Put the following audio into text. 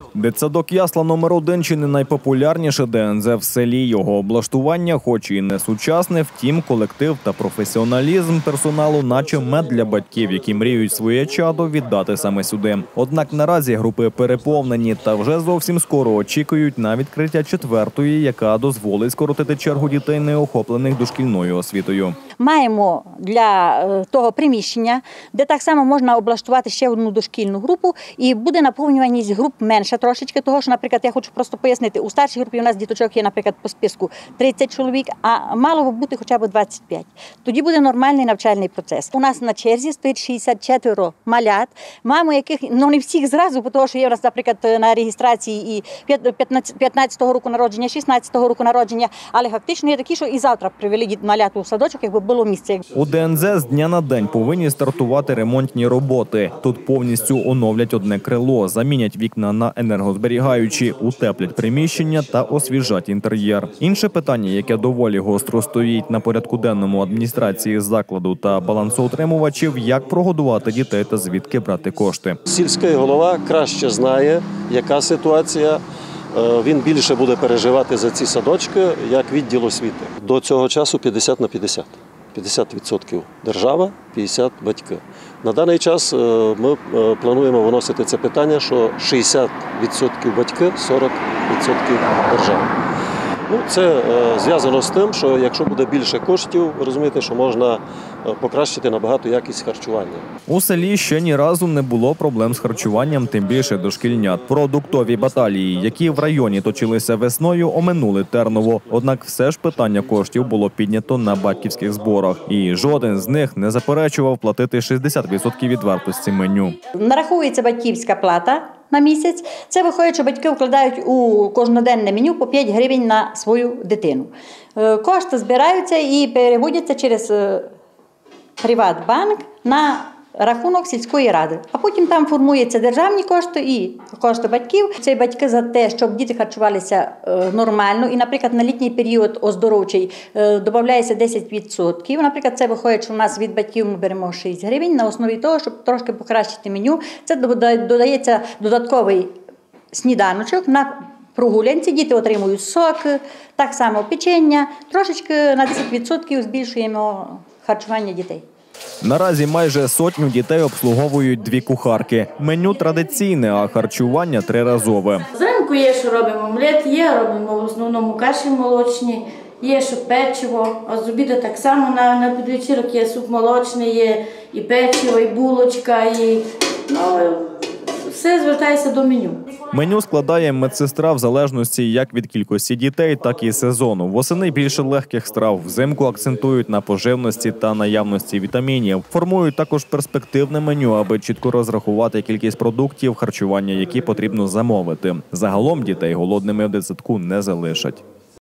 Дитсадок «Ясла номер 1» чи не найпопулярніше ДНЗ в селі. Його облаштування, хоч і не сучасне, втім колектив та професіоналізм персоналу наче мед для батьків, які мріють своє чадо віддати саме сюди. Однак наразі групи переповнені та вже зовсім скоро очікують на відкриття 4-ї, яка дозволить скоротити чергу дітей, не охоплених дошкільною освітою. Маємо для того приміщення, де так само можна облаштувати ще одну дошкільну групу, і буде наповнюваність груп менша трошечки, того що, наприклад, я хочу просто пояснити, у старшій групі у нас діточок є, наприклад, по списку 30 чоловік, а мало бути хоча б 25. Тоді буде нормальний навчальний процес. У нас на черзі стоїть 64 малят, маємо яких, не всіх зразу, тому що є у нас, наприклад, на реєстрації і 15-го року народження, 16-го року народження, але фактично є такі, що і завтра привели малят у садочок, якби було місце. У ДНЗ з дня на день повинні стартувати ремонтні роботи. Тут повністю оновлять одне крило, замінять вікна на енергозберігаючі, утеплять приміщення та освіжать інтер'єр. Інше питання, яке доволі гостро стоїть на порядку денному адміністрації закладу та балансоутримувачів, як прогодувати дітей та звідки брати кошти. Сільський голова краще знає, яка ситуація. Він більше буде переживати за ці садочки, як відділ освіти. До цього часу 50 на 50. 50% держава, 50% батьки. На даний час ми плануємо виносити це питання, що 60% батьки, 40% держава. Це зв'язано з тим, що якщо буде більше коштів, ви розумієте, що можна покращити набагато якість харчування. У селі ще ні разу не було проблем з харчуванням, тим більше дошкільнят. Продуктові баталії, які в районі точилися весною, оминули терново. Однак все ж питання коштів було піднято на батьківських зборах. І жоден з них не заперечував платити 60% від вартості меню. Нараховується батьківська плата на місяць. Це виходить, що батьки вкладають у кожноденне меню по 5 гривень на свою дитину. Кошти збираються і переводяться через Приватбанк на рахунок сільської ради. А потім там формуються державні кошти і кошти батьків. Це батьки за те, щоб діти харчувалися нормально. І, наприклад, на літній період оздоровчий додається 10%. Наприклад, це виходить, що у нас від батьків ми беремо 6 гривень на основі того, щоб трошки покращити меню. Це додається додатковий сніданочок на прогулянці. Діти отримують сок, так само печення. Трошечки на 10% збільшуємо харчування дітей. Наразі майже 100 дітей обслуговують 2 кухарки. Меню традиційне, а харчування триразове. Зранку є, що робимо омлет, є, робимо в основному каші молочні, є, що печиво, а з обіду так само на підвечірок є суп молочний, є і печиво, і булочка, і все звертається до меню. Меню складає медсестра в залежності як від кількості дітей, так і сезону. Восени більше легких страв, взимку акцентують на поживності та наявності вітамінів. Формують також перспективне меню, аби чітко розрахувати кількість продуктів харчування, які потрібно замовити. Загалом дітей голодними в дитсадку не залишать.